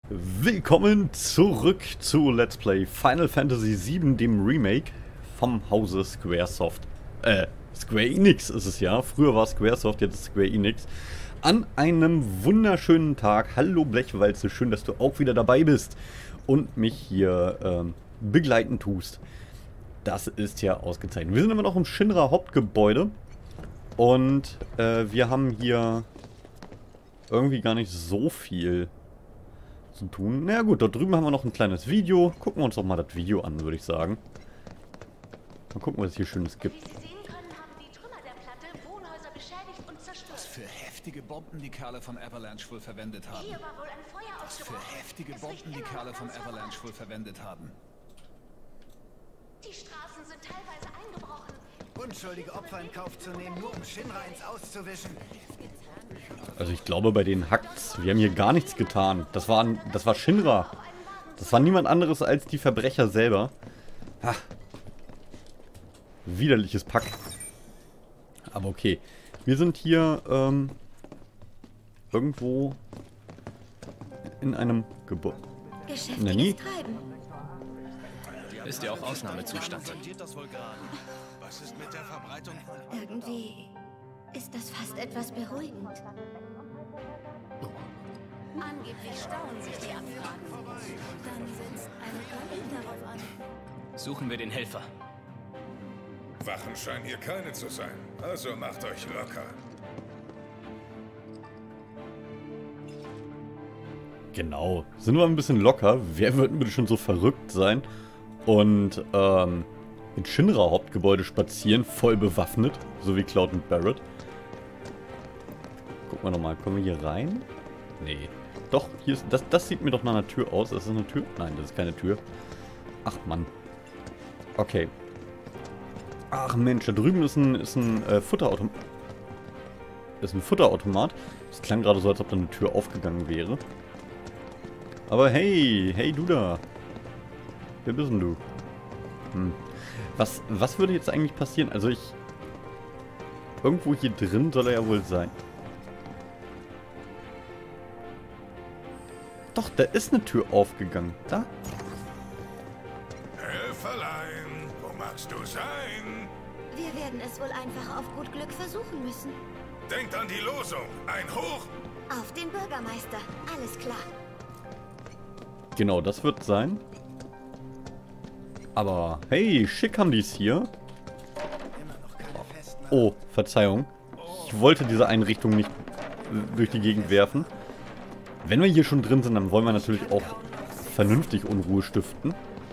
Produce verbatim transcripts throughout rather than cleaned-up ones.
Willkommen zurück zu Let's Play Final Fantasy sieben, dem Remake vom Hause Squaresoft. Äh, Square Enix ist es ja. Früher war Squaresoft, jetzt ist Square Enix. An einem wunderschönen Tag. Hallo Blechwalze, schön, dass du auch wieder dabei bist und mich hier ähm, begleiten tust. Das ist ja ausgezeichnet. Wir sind immer noch im Shinra Hauptgebäude und äh, wir haben hier irgendwie gar nicht so viel zu tun. Na ja, gut, dort drüben haben wir noch ein kleines Video. Gucken wir uns doch mal das Video an, würde ich sagen. Mal gucken, was es hier Schönes gibt. Wie Sie sehen können, haben die Trümmer der Platte Wohnhäuser beschädigt und zerstört. Was für heftige Bomben die Kerle von Avalanche wohl verwendet haben. Hier war wohl ein Feuer Was für ausgebrochen. heftige Es Bomben riecht die immer noch Kerle von ganz Avalanche verbrannt. wohl verwendet haben. Die Straßen sind teilweise eingebrochen. Unschuldige Opfer in Kauf zu nehmen, nur um Shinra ins Auszuwischen. Also ich glaube, bei denen hackt's. Wir haben hier gar nichts getan. Das war, das war Shinra. Das war niemand anderes als die Verbrecher selber. Ha. Widerliches Pack. Aber okay. Wir sind hier ähm, irgendwo in einem Gebäude. Geschäftiges Treiben. Ist ja auch Ausnahmezustand. Was ist mit der Verbreitung? Irgendwie ist das fast etwas beruhigend. Angeblich stauen sich die Abfragen. Dann setzt eine K I darauf an. Suchen wir den Helfer. Wachen scheinen hier keine zu sein. Also macht euch locker. Genau. Sind wir ein bisschen locker. Wer würde bitte schon so verrückt sein? Und ähm, in Shinra Hauptgebäude spazieren, voll bewaffnet. So wie Cloud und Barrett. Gucken wir nochmal. Kommen wir hier rein? Nee. Doch, hier ist, das, das sieht mir doch nach einer Tür aus. Ist das eine Tür? Nein, das ist keine Tür. Ach, Mann. Okay. Ach, Mensch, da drüben ist ein, ist ein äh, Futterautomat. Ist ein Futterautomat. Das klang gerade so, als ob da eine Tür aufgegangen wäre. Aber hey, hey du da. Wer bist denn du? Hm. Was, was würde jetzt eigentlich passieren? Also ich... Irgendwo hier drin soll er ja wohl sein. Doch, da ist eine Tür aufgegangen. Da? Helferlein, wo magst du sein? Wir werden es wohl einfach auf gut Glück versuchen müssen. Denkt an die Losung. Ein Hoch. Auf den Bürgermeister. Alles klar. Genau, das wird sein. Aber, hey, schick haben die es hier. Oh, Verzeihung. Ich wollte diese Einrichtung nicht durch die Gegend werfen. Wenn wir hier schon drin sind, dann wollen wir natürlich auch vernünftig Unruhe stiften.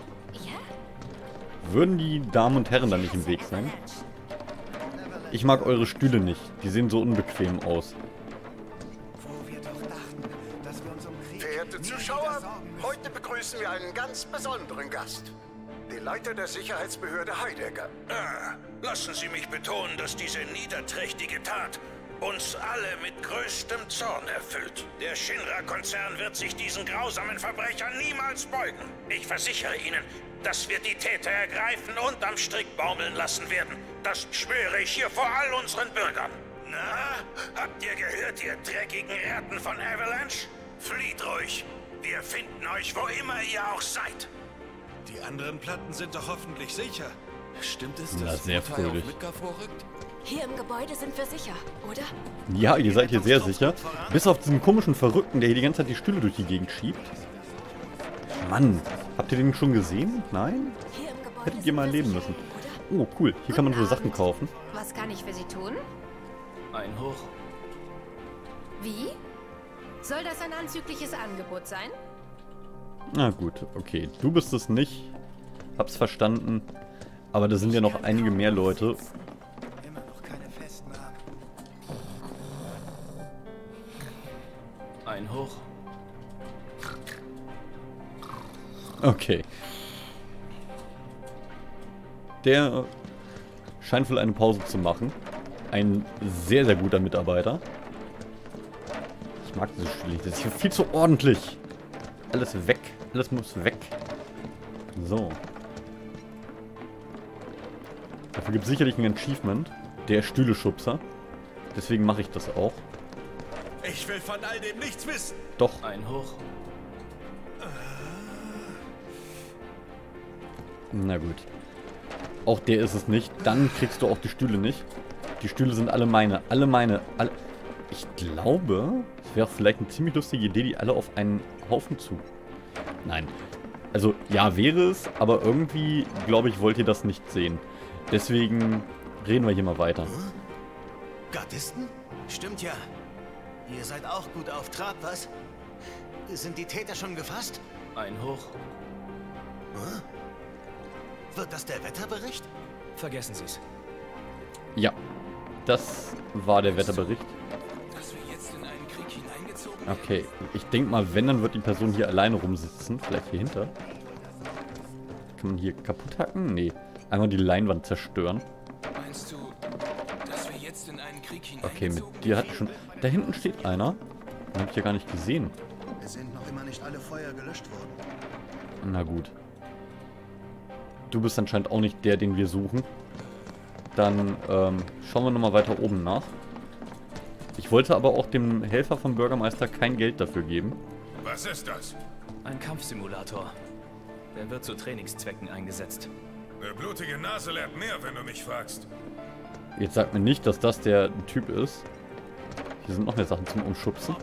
Würden die Damen und Herren da nicht im Weg sein? Ich mag eure Stühle nicht. Die sehen so unbequem aus. Wo wir doch dachten, dass wir uns um Krieg Verehrte nie Zuschauer, wieder sorgen müssen. heute begrüßen wir einen ganz besonderen Gast. Den Leiter der Sicherheitsbehörde Heidegger. Ah, lassen Sie mich betonen, dass diese niederträchtige Tat uns alle mit größtem Zorn erfüllt. Der Shinra-Konzern wird sich diesen grausamen Verbrechern niemals beugen. Ich versichere Ihnen, dass wir die Täter ergreifen und am Strick baumeln lassen werden. Das schwöre ich hier vor all unseren Bürgern. Na, habt ihr gehört, ihr dreckigen Ratten von Avalanche? Flieht ruhig. Wir finden euch, wo immer ihr auch seid. Die anderen Platten sind doch hoffentlich sicher. Stimmt es, Na, dass sehr Vorteil auf fröhlich. Midgar vorrückt? Hier im Gebäude sind wir sicher, oder? Ja, ihr seid hier sehr sicher. Bis auf diesen komischen Verrückten, der hier die ganze Zeit die Stühle durch die Gegend schiebt. Mann, habt ihr den schon gesehen? Nein? Hier im Gebäude Hättet ihr sind mal wir leben sicher, müssen. oder? Oh, cool. Hier kann man so Guten Sachen Abend. kaufen. Was kann ich für Sie tun? Ein Hoch. Wie? Soll das ein anzügliches Angebot sein? Na gut, okay. Du bist es nicht. Hab's verstanden. Aber da sind ja noch einige mehr Leute. Immer noch keine Festnahmen. Ein Hoch. Okay. Der scheint wohl eine Pause zu machen. Ein sehr, sehr guter Mitarbeiter. Ich mag diese Stühle nicht. Das ist hier viel zu ordentlich. Alles weg. Alles muss weg. So. Dafür gibt es sicherlich ein Achievement. Der Stühleschubser. Deswegen mache ich das auch. Ich will von all dem nichts wissen. Doch. Ein Hoch. Na gut. Auch der ist es nicht. Dann kriegst du auch die Stühle nicht. Die Stühle sind alle meine. Alle meine. Alle. Ich glaube, es wäre vielleicht eine ziemlich lustige Idee, die alle auf einen Haufen zu... Nein. Also, ja, wäre es, aber irgendwie, glaube ich, wollt ihr das nicht sehen. Deswegen reden wir hier mal weiter. Gardisten? Stimmt ja. Ihr seid auch gut auf Trab, was? Sind die Täter schon gefasst? Ein Hoch. Hm? Wird das der Wetterbericht? Vergessen Sie's. Ja, das war der Wetterbericht. Dass wir jetzt in einen Krieg hineingezogen Okay, ich denke mal, wenn, dann wird die Person hier alleine rumsitzen. Vielleicht hier hinter. Kann man hier kaputt hacken? Nee. Einmal die Leinwand zerstören. Meinst du, dass wir jetzt in einen Krieg Okay, hineingezogen mit dir hat schon... Da hinten steht einer. Den habe ich ja gar nicht gesehen. Es sind noch immer nicht alle Feuer gelöscht worden. Na gut. Du bist anscheinend auch nicht der, den wir suchen. Dann ähm, schauen wir nochmal weiter oben nach. Ich wollte aber auch dem Helfer vom Bürgermeister kein Geld dafür geben. Was ist das? Ein Kampfsimulator. Der wird zu Trainingszwecken eingesetzt. Eine blutige Nase lernt mehr, wenn du mich fragst. Jetzt sag mir nicht, dass das der Typ ist. Hier sind noch mehr Sachen zum Umschubsen.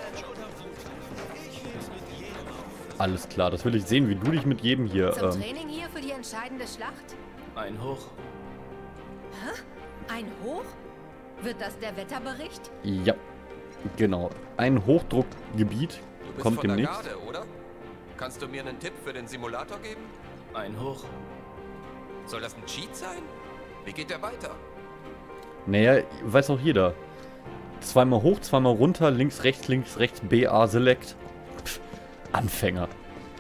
Alles klar, das will ich sehen, wie du dich mit jedem hier... Zum Ähm, Training hier für die entscheidende Schlacht? Ein Hoch. Hä? Ein Hoch? Wird das der Wetterbericht? ja, genau. Ein Hochdruckgebiet Du bist kommt von der demnächst. Garde, oder? Kannst du mir einen Tipp für den Simulator geben? Ein Hoch. Soll das ein Cheat sein? Wie geht der weiter? Naja, weiß auch jeder. Zweimal hoch, zweimal runter, links, rechts, links, rechts, B A Select. Pff, Anfänger.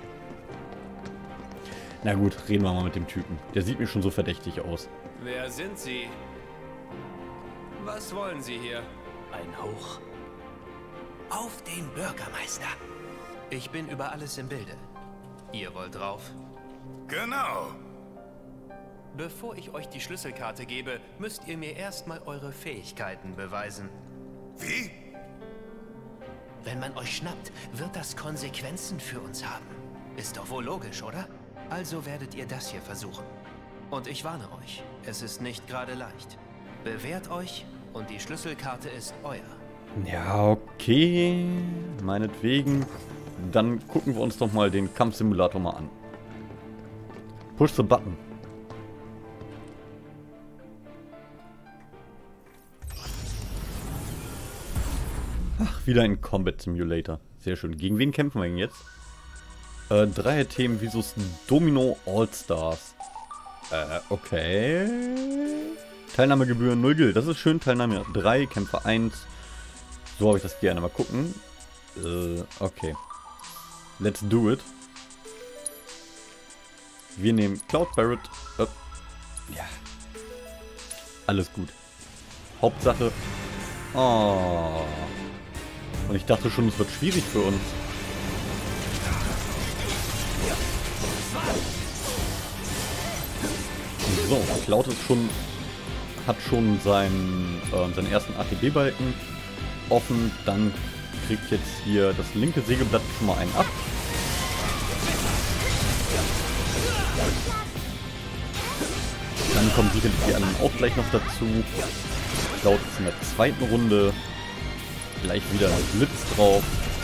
Na gut, reden wir mal mit dem Typen. Der sieht mir schon so verdächtig aus. Wer sind Sie? Was wollen Sie hier? Ein Hoch. Auf den Bürgermeister. Ich bin über alles im Bilde. Ihr wollt drauf? Genau. Bevor ich euch die Schlüsselkarte gebe, müsst ihr mir erstmal eure Fähigkeiten beweisen. Wie? Wenn man euch schnappt, wird das Konsequenzen für uns haben. Ist doch wohl logisch, oder? Also werdet ihr das hier versuchen. Und ich warne euch, es ist nicht gerade leicht. Bewährt euch und die Schlüsselkarte ist euer. Ja, okay. Meinetwegen. Dann gucken wir uns doch mal den Kampfsimulator mal an. Push the button. Ach, wieder ein Combat Simulator. Sehr schön. Gegen wen kämpfen wir denn jetzt? Äh, Dreier-Themen versus Domino All-Stars. Äh, okay. Teilnahmegebühren null Gil. Das ist schön. Teilnahme drei, Kämpfer eins. So habe ich das gerne. Mal gucken. Äh, okay. Let's do it. Wir nehmen Cloud Barret. Äh, ja. Alles gut. Hauptsache. Oh. Und ich dachte schon, es wird schwierig für uns. So, Cloud ist schon, hat schon seinen, äh, seinen ersten A T B-Balken offen. Dann kriegt jetzt hier das linke Sägeblatt schon mal einen ab. Dann kommen sicherlich die anderen auch gleich noch dazu. Cloud ist in der zweiten Runde. Gleich wieder ein Blitz drauf.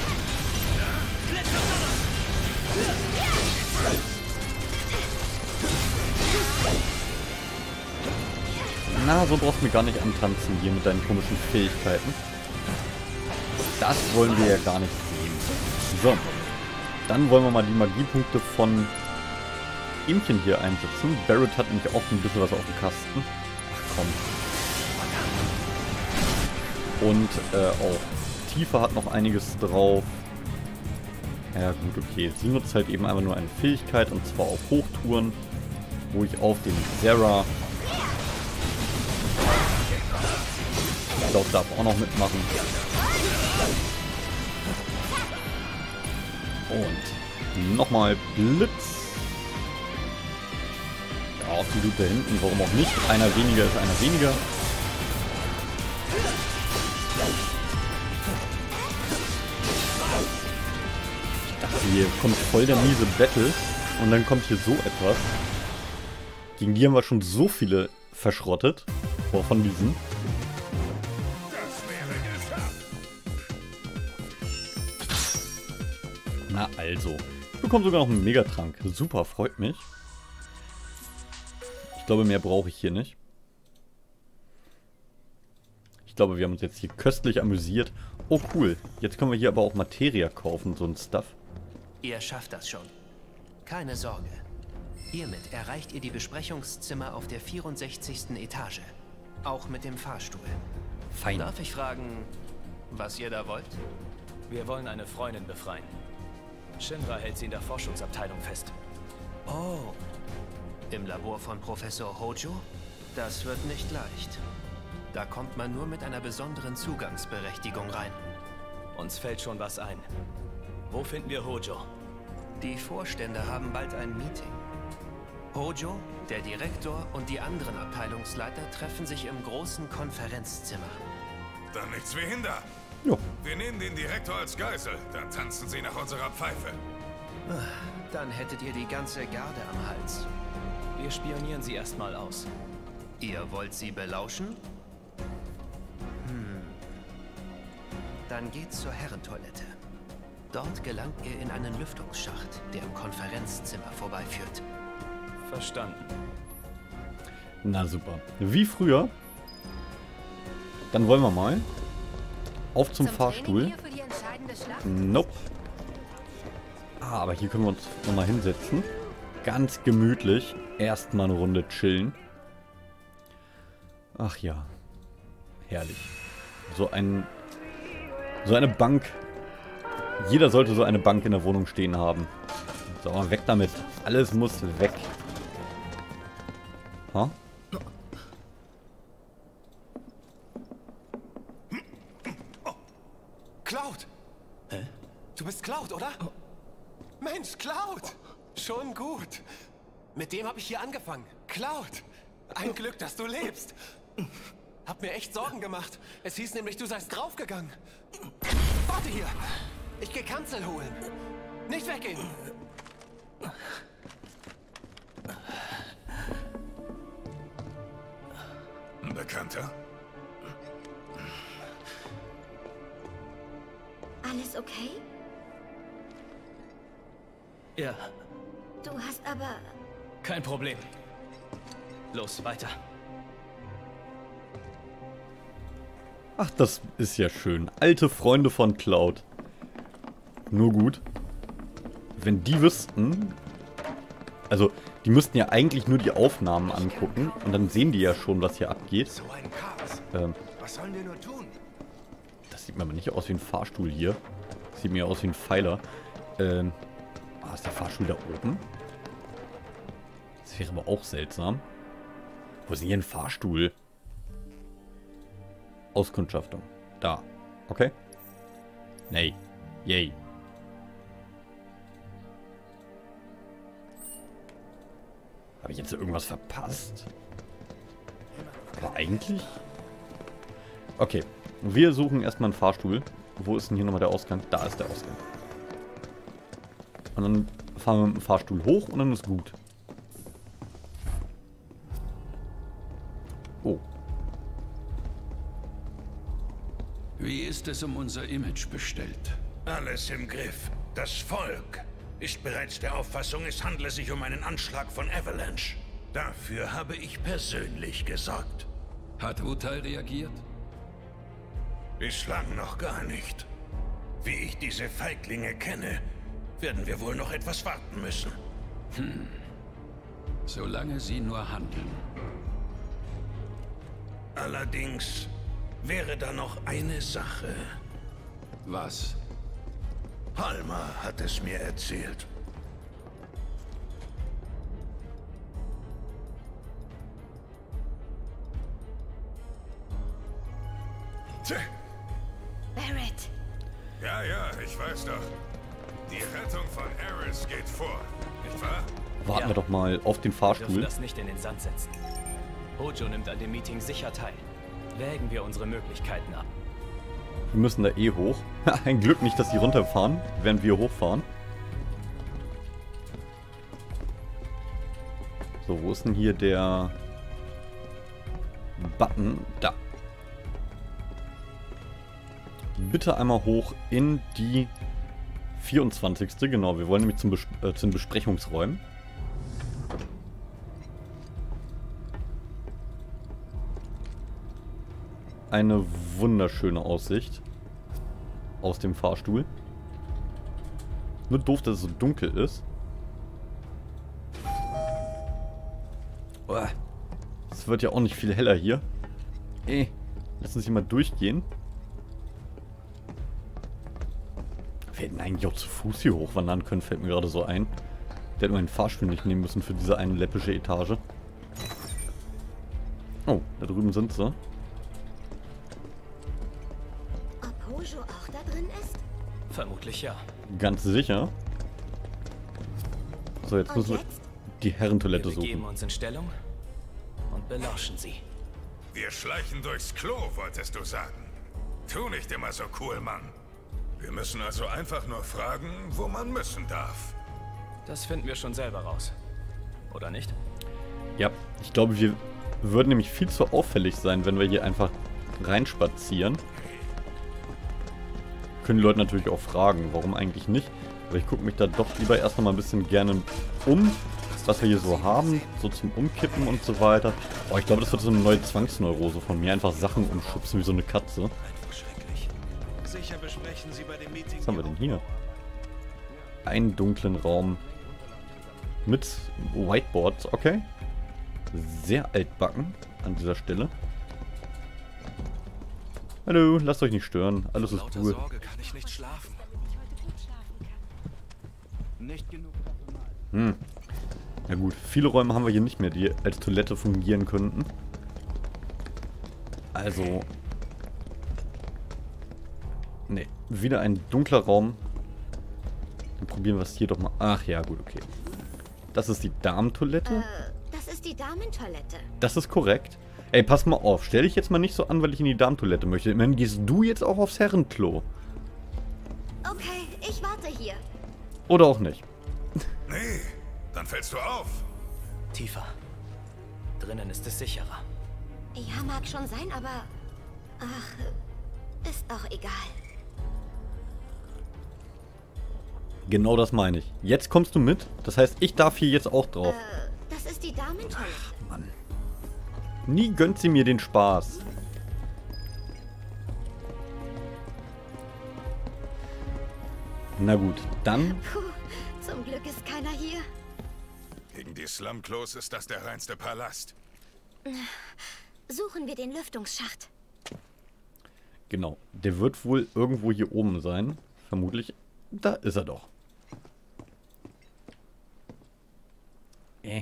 Na, so brauchst du mir gar nicht antanzen hier mit deinen komischen Fähigkeiten. Das wollen wir ja gar nicht sehen. So. Dann wollen wir mal die Magiepunkte von Imchen hier einsetzen. Barret hat nämlich auch ein bisschen was auf dem Kasten. Ach komm. Und äh, auch Tifa hat noch einiges drauf. Ja gut, okay. Sie nutzt halt eben einfach nur eine Fähigkeit, und zwar auf Hochtouren, wo ich auf den Zera... Cloud darf auch noch mitmachen. Und nochmal Blitz. Ja, auf die Loot da hinten, warum auch nicht. Einer weniger ist einer weniger. Ich dachte, hier kommt voll der miese Battle und dann kommt hier so etwas. Gegen die haben wir schon so viele verschrottet. Boah, von diesen. Na also. Ich bekomme sogar noch einen Megatrank. Super, freut mich. Ich glaube, mehr brauche ich hier nicht. Ich glaube, wir haben uns jetzt hier köstlich amüsiert. Oh, cool. Jetzt können wir hier aber auch Materia kaufen, so ein Stuff. Ihr schafft das schon. Keine Sorge. Hiermit erreicht ihr die Besprechungszimmer auf der vierundsechzigsten Etage. Auch mit dem Fahrstuhl. Fein. Darf ich fragen, was ihr da wollt? Wir wollen eine Freundin befreien. Shinra hält sie in der Forschungsabteilung fest. Oh. Im Labor von Professor Hojo? Das wird nicht leicht. Da kommt man nur mit einer besonderen Zugangsberechtigung rein. Uns fällt schon was ein. Wo finden wir Hojo? Die Vorstände haben bald ein Meeting. Hojo, der Direktor und die anderen Abteilungsleiter treffen sich im großen Konferenzzimmer. Dann nichts wie Hinder. Jo. Wir nehmen den Direktor als Geisel. Dann tanzen sie nach unserer Pfeife. Dann hättet ihr die ganze Garde am Hals. Wir spionieren sie erstmal aus. Ihr wollt sie belauschen? Hm. Dann geht's zur Herrentoilette. Dort gelangt ihr in einen Lüftungsschacht, der im Konferenzzimmer vorbeiführt. Verstanden. Na super. Wie früher. Dann wollen wir mal. Auf zum, zum Fahrstuhl. Nope. Ah, aber hier können wir uns nochmal hinsetzen. Ganz gemütlich. Erstmal eine Runde chillen. Ach ja. Herrlich. So ein... So eine Bank. Jeder sollte so eine Bank in der Wohnung stehen haben. So, mal weg damit. Alles muss weg. Ha? Cloud! Hä? Du bist Cloud, oder? Oh. Mensch, Cloud! Schon gut. Mit dem habe ich hier angefangen. Cloud! Ein Glück, dass du lebst. Hab mir echt Sorgen gemacht. Es hieß nämlich, du seist draufgegangen. Warte hier! Ich geh Kanzel holen. Nicht weggehen! Ein Bekannter? Alles okay? Ja. Du hast aber... Kein Problem. Los, weiter. Ach, das ist ja schön. Alte Freunde von Cloud. Nur gut. Wenn die wüssten... Also, die müssten ja eigentlich nur die Aufnahmen angucken. Und dann sehen die ja schon, was hier abgeht. So ein Chaos. Ähm, Was sollen wir nur tun? das sieht mir aber nicht aus wie ein Fahrstuhl hier. Das sieht mir aus wie ein Pfeiler. Ähm, ah, ist der Fahrstuhl da oben? Das wäre aber auch seltsam. Wo ist denn hier ein Fahrstuhl? Auskundschaftung. Da. Okay. Nee. Yay. Habe ich jetzt irgendwas verpasst? Aber eigentlich... Okay. Wir suchen erstmal einen Fahrstuhl. Wo ist denn hier nochmal der Ausgang? Da ist der Ausgang. Und dann fahren wir mit dem Fahrstuhl hoch und dann ist gut. Oh. Wie ist es um unser Image bestellt? Alles im Griff. Das Volk ist bereits der Auffassung, es handle sich um einen Anschlag von Avalanche. Dafür habe ich persönlich gesorgt. Hat Wutai reagiert? Bislang noch gar nicht. Wie ich diese Feiglinge kenne, werden wir wohl noch etwas warten müssen. Hm. Solange sie nur handeln. Allerdings wäre da noch eine Sache. Was? Halma hat es mir erzählt. Tja. Barrett. Ja, ja, ich weiß doch. Die Rettung von Eris geht vor, nicht wahr? Warten Ja. wir doch mal auf den Wir dürfen Fahrstuhl. das nicht in den Sand setzen. Hojo nimmt an dem Meeting sicher teil. Wägen wir unsere Möglichkeiten ab. Wir müssen da eh hoch. Ein Glück nicht, dass die runterfahren, während wir hochfahren. So, wo ist denn hier der Button? Da. Bitte einmal hoch in die vierundzwanzigste Genau, wir wollen nämlich zum Bes äh, zu den Besprechungsräumen. Eine wunderschöne Aussicht aus dem Fahrstuhl. Nur doof, dass es so dunkel ist. Es wird ja auch nicht viel heller hier. Ey, lass uns hier mal durchgehen. Wir hätten eigentlich auch zu Fuß hier hochwandern können, fällt mir gerade so ein. Der hätte mal den Fahrstuhl nicht nehmen müssen für diese eine läppische Etage. Oh, da drüben sind sie. Ob Hojo auch da drin ist? Vermutlich ja. Ganz sicher. So, jetzt Und müssen wir jetzt? die Herrentoilette Wir begeben suchen. uns in Stellung und belauschen sie. Wir schleichen durchs Klo, wolltest du sagen. Tu nicht immer so cool, Mann. Wir müssen also einfach nur fragen, wo man müssen darf. Das finden wir schon selber raus. Oder nicht? Ja, ich glaube, wir würden nämlich viel zu auffällig sein, wenn wir hier einfach reinspazieren. Können die Leute natürlich auch fragen, warum eigentlich nicht. Aber ich gucke mich da doch lieber erst noch mal ein bisschen gerne um, was wir hier so haben, so zum Umkippen und so weiter. Oh, ich glaube, das wird so eine neue Zwangsneurose von mir. Einfach Sachen umschubsen wie so eine Katze. Sicher besprechen Sie bei dem Meeting. Was haben wir denn hier? Einen dunklen Raum mit Whiteboards, okay. Sehr altbacken an dieser Stelle. Hallo, lasst euch nicht stören. Alles ist Lauter cool. Sorge kann ich nicht schlafen. Nicht genug. Hm. Na gut, viele Räume haben wir hier nicht mehr, die als Toilette fungieren könnten. Also... Ne, wieder ein dunkler Raum. Dann probieren wir es hier doch mal. Ach ja, gut, okay. Das ist die Damentoilette. Äh, das ist die Damentoilette. Das ist korrekt. Ey, pass mal auf. Stell dich jetzt mal nicht so an, weil ich in die Damentoilette möchte. Immerhin gehst du jetzt auch aufs Herrenklo. Okay, ich warte hier. Oder auch nicht. Nee, dann fällst du auf. Tiefer. Drinnen ist es sicherer. Ja, mag schon sein, aber... Ach, ist auch egal. Genau das meine ich. Jetzt kommst du mit. Das heißt, ich darf hier jetzt auch drauf. Äh, das ist die Damentoilette. Mann. Nie gönnt sie mir den Spaß. Na gut, dann... Puh, zum Glück ist keiner hier. Gegen die Slumklos ist das der reinste Palast. Suchen wir den Lüftungsschacht. Genau, der wird wohl irgendwo hier oben sein. Vermutlich. Da ist er doch. Äh.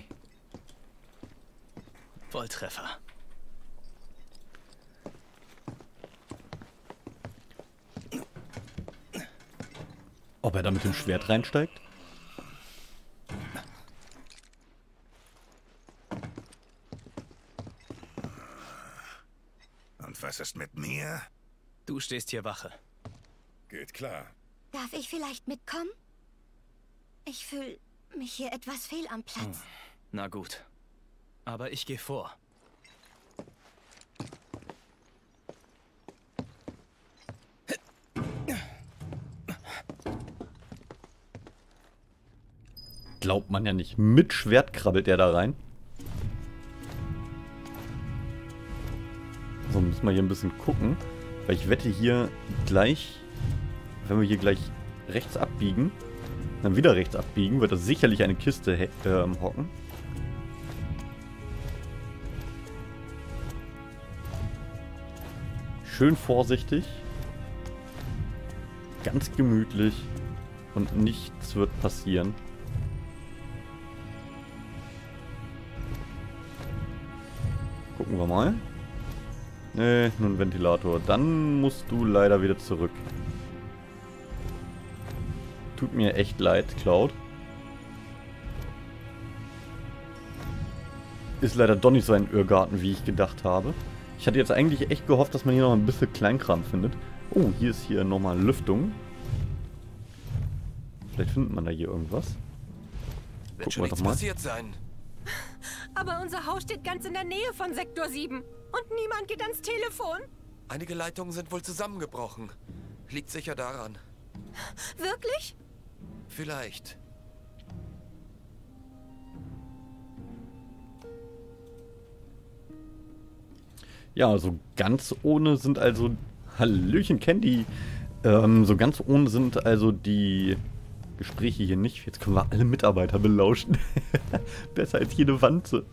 Volltreffer. Ob er da mit dem Schwert reinsteigt? Und was ist mit mir? Du stehst hier Wache. Geht klar. Darf ich vielleicht mitkommen? Ich fühle mich hier etwas fehl am Platz. Na gut. Aber ich gehe vor. Glaubt man ja nicht. Mit Schwert krabbelt er da rein. So, müssen wir hier ein bisschen gucken. Weil ich wette hier gleich, wenn wir hier gleich rechts abbiegen, dann wieder rechts abbiegen, wird da sicherlich eine Kiste äh, hocken. Schön vorsichtig. Ganz gemütlich. Und nichts wird passieren. Gucken wir mal. Nee, nur ein Ventilator. Dann musst du leider wieder zurück. Tut mir echt leid, Cloud. Ist leider doch nicht so ein Irrgarten, wie ich gedacht habe. Ich hatte jetzt eigentlich echt gehofft, dass man hier noch ein bisschen Kleinkram findet. Oh, hier ist hier nochmal Lüftung. Vielleicht findet man da hier irgendwas. Wird Gucken schon wir nichts doch mal. passiert sein. Aber unser Haus steht ganz in der Nähe von Sektor sieben. Und niemand geht ans Telefon. Einige Leitungen sind wohl zusammengebrochen. Liegt sicher daran. Wirklich? Vielleicht. Ja, so ganz ohne sind also... Hallöchen, Candy. Ähm, so ganz ohne sind also die Gespräche hier nicht. Jetzt können wir alle Mitarbeiter belauschen. Besser als jede Wanze.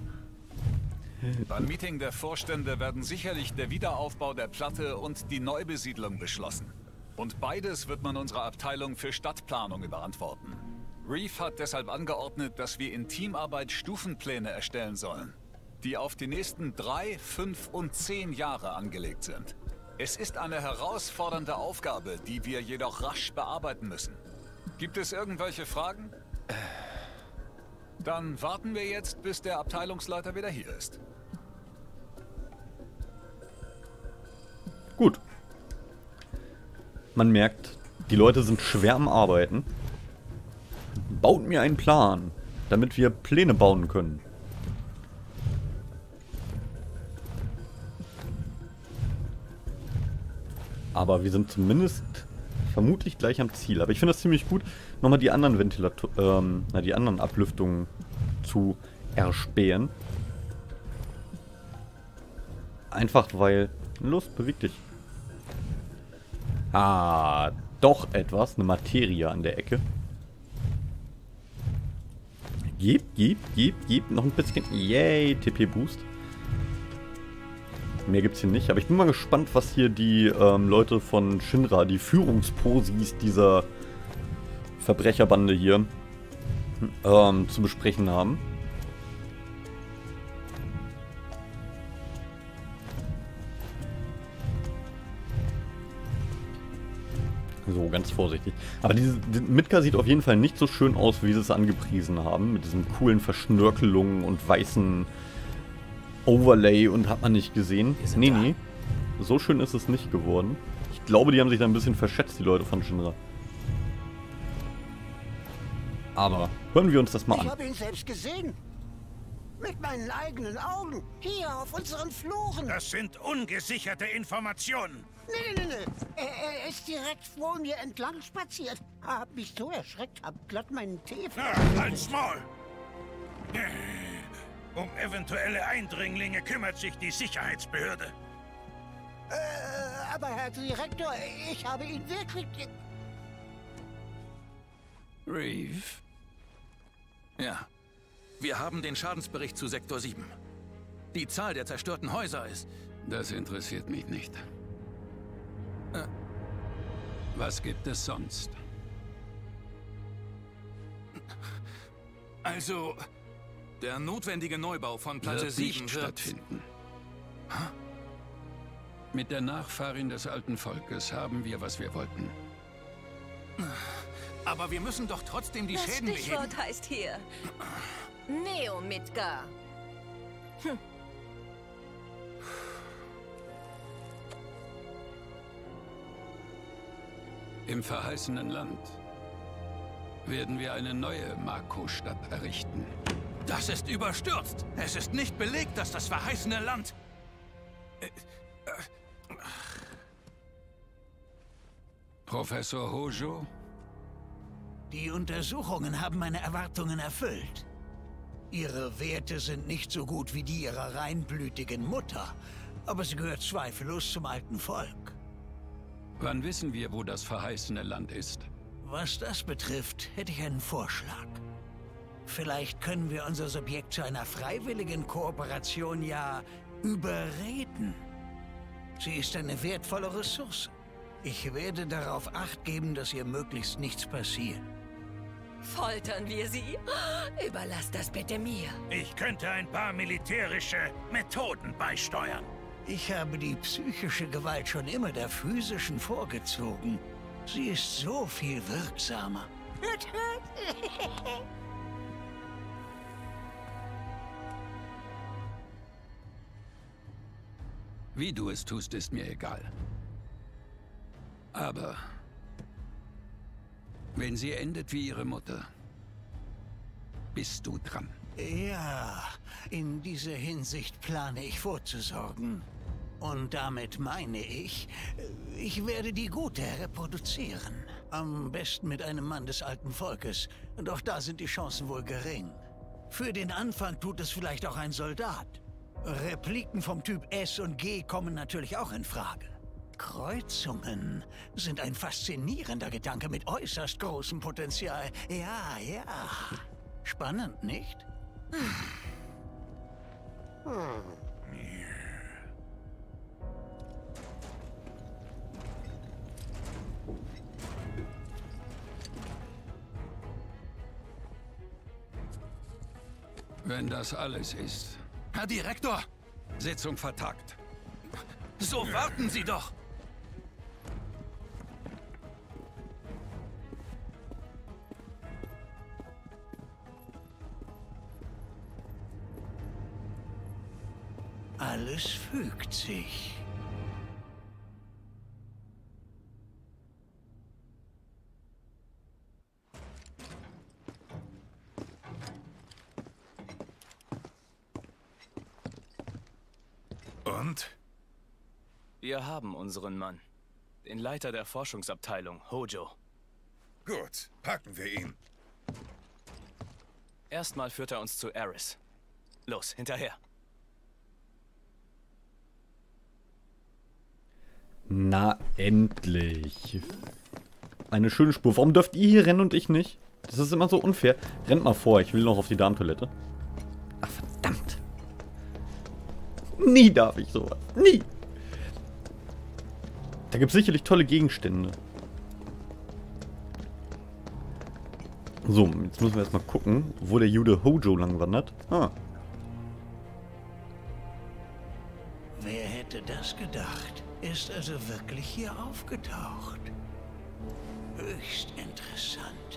Beim Meeting der Vorstände werden sicherlich der Wiederaufbau der Platte und die Neubesiedlung beschlossen. Und beides wird man unserer Abteilung für Stadtplanung überantworten. Reeve hat deshalb angeordnet, dass wir in Teamarbeit Stufenpläne erstellen sollen, die auf die nächsten drei, fünf und zehn Jahre angelegt sind. Es ist eine herausfordernde Aufgabe, die wir jedoch rasch bearbeiten müssen. Gibt es irgendwelche Fragen? Dann warten wir jetzt, bis der Abteilungsleiter wieder hier ist. Gut. Man merkt, die Leute sind schwer am Arbeiten. Baut mir einen Plan, damit wir Pläne bauen können. Aber wir sind zumindest vermutlich gleich am Ziel. Aber ich finde das ziemlich gut, nochmal die anderen Ventilator, ähm, na, die anderen Ablüftungen zu erspähen. Einfach weil... Los, beweg dich. Ah, doch etwas. Eine Materie an der Ecke. Gib, gib, gib, gib. Noch ein bisschen. Yay, T P-Boost. Mehr gibt's hier nicht. Aber ich bin mal gespannt, was hier die ähm, Leute von Shinra, die Führungsposis dieser Verbrecherbande hier, ähm, zu besprechen haben. So, ganz vorsichtig. Aber diese die Midgar sieht auf jeden Fall nicht so schön aus, wie sie es angepriesen haben. Mit diesen coolen Verschnörkelungen und weißen Overlay und hat man nicht gesehen. Nee, da. nee. So schön ist es nicht geworden. Ich glaube, die haben sich da ein bisschen verschätzt, die Leute von Shinra. Aber hören wir uns das mal an. Ich habe ihn selbst gesehen. Mit meinen eigenen Augen. Hier auf unseren Fluren. Das sind ungesicherte Informationen. Nee, nee, nee, nee. Er, er ist direkt vor mir entlang spaziert. Hab mich so erschreckt, hab glatt meinen Tee... Na, halt's Maul! Um eventuelle Eindringlinge kümmert sich die Sicherheitsbehörde. Äh, aber Herr Direktor, ich habe ihn wirklich... Reeve? Ja. Wir haben den Schadensbericht zu Sektor sieben. Die Zahl der zerstörten Häuser ist... Das interessiert mich nicht. Äh. Was gibt es sonst? Also, der notwendige Neubau von Platte wird sieben nicht wird... stattfinden. Mit der Nachfahrin des alten Volkes haben wir, was wir wollten. Aber wir müssen doch trotzdem die das Schäden beheben. Das Stichwort heißt hier Neo-Midgar. Hm. Im verheißenen Land werden wir eine neue Mako-Stadt errichten. Das ist überstürzt. Es ist nicht belegt, dass das verheißene Land... Äh, äh, Professor Hojo? Die Untersuchungen haben meine Erwartungen erfüllt. Ihre Werte sind nicht so gut wie die ihrer reinblütigen Mutter, aber sie gehört zweifellos zum alten Volk. Wann wissen wir, wo das verheißene Land ist? Was das betrifft, hätte ich einen Vorschlag. Vielleicht können wir unser Subjekt zu einer freiwilligen Kooperation ja überreden. Sie ist eine wertvolle Ressource. Ich werde darauf Acht geben, dass ihr möglichst nichts passiert. Foltern wir sie? Überlass das bitte mir. Ich könnte ein paar militärische Methoden beisteuern. Ich habe die psychische Gewalt schon immer der physischen vorgezogen. Sie ist so viel wirksamer. Wie du es tust, ist mir egal. Aber wenn sie endet wie ihre Mutter, bist du dran. Ja, in dieser Hinsicht plane ich vorzusorgen. Und damit meine ich, ich werde die Gute reproduzieren. Am besten mit einem Mann des alten Volkes. Doch da sind die Chancen wohl gering. Für den Anfang tut es vielleicht auch ein Soldat. Repliken vom Typ S und G kommen natürlich auch in Frage. Kreuzungen sind ein faszinierender Gedanke mit äußerst großem Potenzial. Ja, ja. Spannend, nicht? Wenn das alles ist. Herr Direktor! Sitzung vertagt. So warten Sie doch! Alles fügt sich. Und? Wir haben unseren Mann. Den Leiter der Forschungsabteilung, Hojo. Gut, packen wir ihn. Erstmal führt er uns zu Eris. Los, hinterher. Na, endlich. Eine schöne Spur. Warum dürft ihr hier rennen und ich nicht? Das ist immer so unfair. Rennt mal vor, ich will noch auf die Damentoilette. Ach, verdammt. Nie darf ich sowas. Nie. Da gibt es sicherlich tolle Gegenstände. So, jetzt müssen wir erstmal gucken, wo der Jude Hojo lang wandert. Ah. Wer hätte das gedacht? Ist also wirklich hier aufgetaucht. Höchst interessant.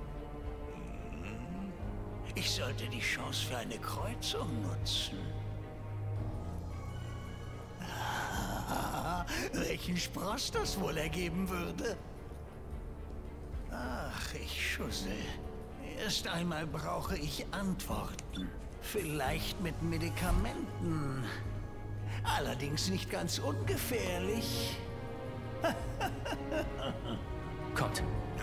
Ich sollte die Chance für eine Kreuzung nutzen. Ah, welchen Spross das wohl ergeben würde? Ach, ich schussel. Erst einmal brauche ich Antworten. Vielleicht mit Medikamenten. Allerdings nicht ganz ungefährlich. Kommt.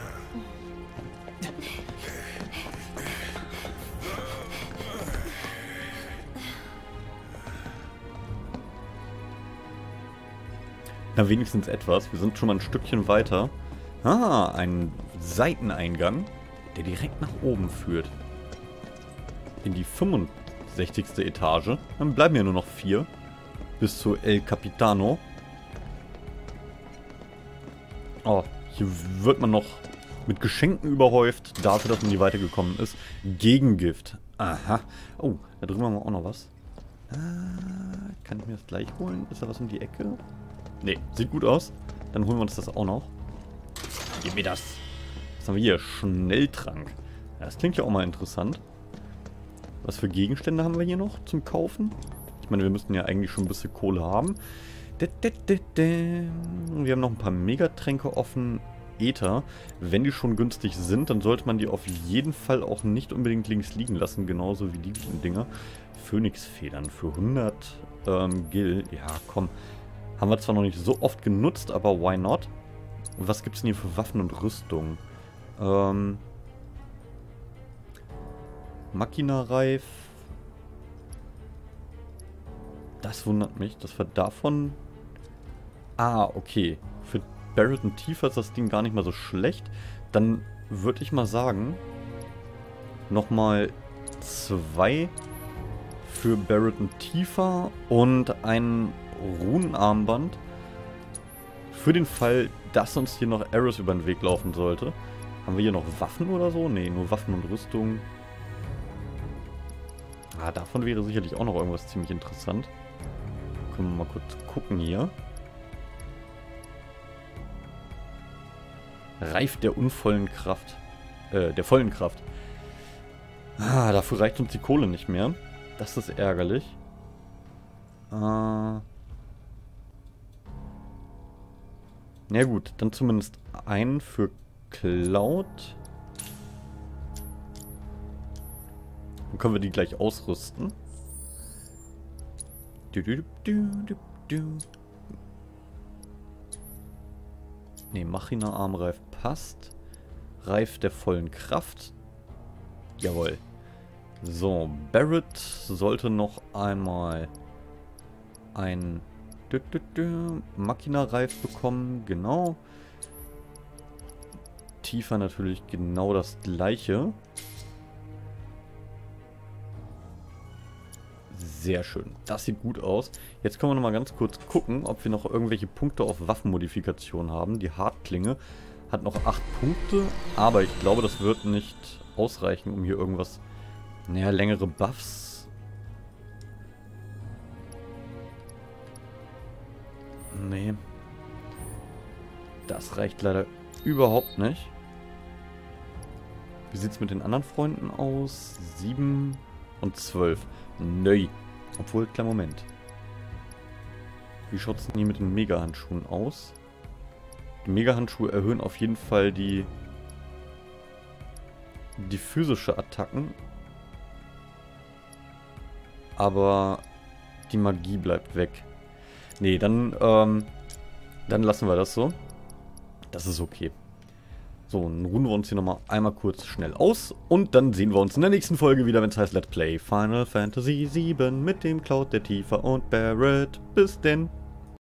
Na, wenigstens etwas. Wir sind schon mal ein Stückchen weiter. Ah, ein Seiteneingang, der direkt nach oben führt. In die fünfundsechzigste Etage. Dann bleiben ja nur noch vier. Bis zu El Capitano. Oh, hier wird man noch mit Geschenken überhäuft, dafür, dass man hier weitergekommen ist. Gegengift. Aha. Oh, da drüben haben wir auch noch was. Ah, kann ich mir das gleich holen? Ist da was um die Ecke? Ne, sieht gut aus. Dann holen wir uns das auch noch. Gib mir das. Was haben wir hier? Schnelltrank. Ja, das klingt ja auch mal interessant. Was für Gegenstände haben wir hier noch zum Kaufen? Ich meine, wir müssten ja eigentlich schon ein bisschen Kohle haben. Wir haben noch ein paar Megatränke offen. Äther. Wenn die schon günstig sind, dann sollte man die auf jeden Fall auch nicht unbedingt links liegen lassen. Genauso wie die Dinger. Phönixfedern für hundert ähm, Gil. Ja, komm. Haben wir zwar noch nicht so oft genutzt, aber why not? Und was gibt es denn hier für Waffen und Rüstung? Ähm... Machina-Reif. Das wundert mich, dass wir davon... Ah, okay. Für Barrett und Tifa ist das Ding gar nicht mal so schlecht. Dann würde ich mal sagen, nochmal zwei für Barrett und Tifa und ein Runenarmband. Für den Fall, dass uns hier noch Eris über den Weg laufen sollte. Haben wir hier noch Waffen oder so? Ne, nur Waffen und Rüstung. Ah, davon wäre sicherlich auch noch irgendwas ziemlich interessant. Können wir mal kurz gucken hier. Reif der unvollen Kraft. Äh, der vollen Kraft. Ah, dafür reicht uns die Kohle nicht mehr. Das ist ärgerlich. Äh. Na gut, dann zumindest einen für Cloud. Dann können wir die gleich ausrüsten. Du, du, du, du, du. Ne, Machina-Armreif passt. Reif der vollen Kraft. Jawohl. So, Barrett sollte noch einmal ein Machina-Reif bekommen. Genau. Tiefer natürlich genau das gleiche. Sehr schön. Das sieht gut aus. Jetzt können wir noch mal ganz kurz gucken, ob wir noch irgendwelche Punkte auf Waffenmodifikation haben. Die Hartklinge hat noch acht Punkte, aber ich glaube, das wird nicht ausreichen, um hier irgendwas... Naja, längere Buffs. Nee. Das reicht leider überhaupt nicht. Wie sieht es mit den anderen Freunden aus? sieben und zwölf. Neu. Obwohl, kleiner Moment. Wie schaut es denn hier mit den Mega-Handschuhen aus? Die Mega-Handschuhe erhöhen auf jeden Fall die, die physische Attacken. Aber die Magie bleibt weg. Nee, dann, ähm, dann lassen wir das so. Das ist okay. So, dann ruhen wir uns hier nochmal einmal kurz schnell aus. Und dann sehen wir uns in der nächsten Folge wieder, wenn es heißt Let's Play Final Fantasy sieben mit dem Cloud, der Tifa und Barrett. Bis denn.